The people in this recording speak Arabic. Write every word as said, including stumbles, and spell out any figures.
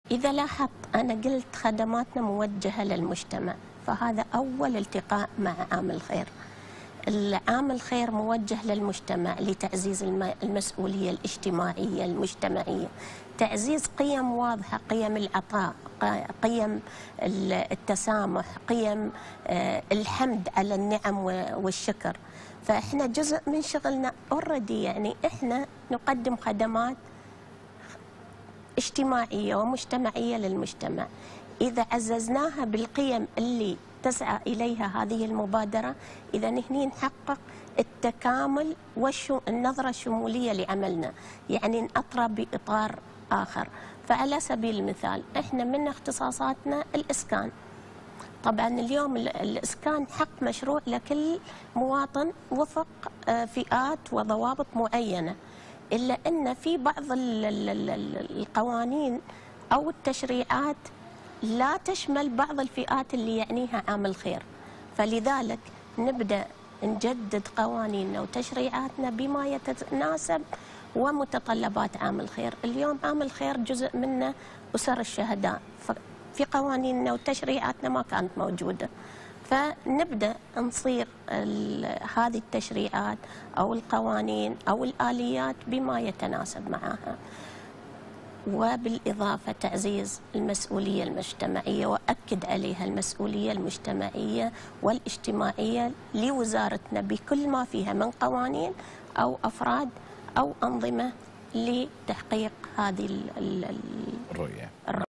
إذا لاحظت أنا قلت خدماتنا موجهة للمجتمع، فهذا أول التقاء مع عامل خير. العامل الخير موجه للمجتمع لتعزيز المسؤولية الاجتماعية المجتمعية، تعزيز قيم واضحة، قيم العطاء، قيم التسامح، قيم الحمد على النعم والشكر. فإحنا جزء من شغلنا اوريدي، يعني إحنا نقدم خدمات اجتماعية ومجتمعية للمجتمع. إذا عززناها بالقيم اللي تسعى إليها هذه المبادرة، إذا هني نحقق التكامل والنظرة الشمولية لعملنا، يعني نأطره بإطار آخر. فعلى سبيل المثال إحنا من اختصاصاتنا الإسكان. طبعا اليوم الإسكان حق مشروع لكل مواطن وفق فئات وضوابط معينة، إلا أن في بعض القوانين أو التشريعات لا تشمل بعض الفئات اللي يعنيها عامل خير. فلذلك نبدأ نجدد قوانيننا وتشريعاتنا بما يتناسب ومتطلبات عامل خير. اليوم عامل خير جزء منه أسر الشهداء، في قوانيننا وتشريعاتنا ما كانت موجودة. فنبدأ نصير هذه التشريعات أو القوانين أو الآليات بما يتناسب معها. وبالإضافة تعزيز المسؤولية المجتمعية، وأكد عليها المسؤولية المجتمعية والاجتماعية لوزارتنا بكل ما فيها من قوانين أو أفراد أو أنظمة لتحقيق هذه الرؤية.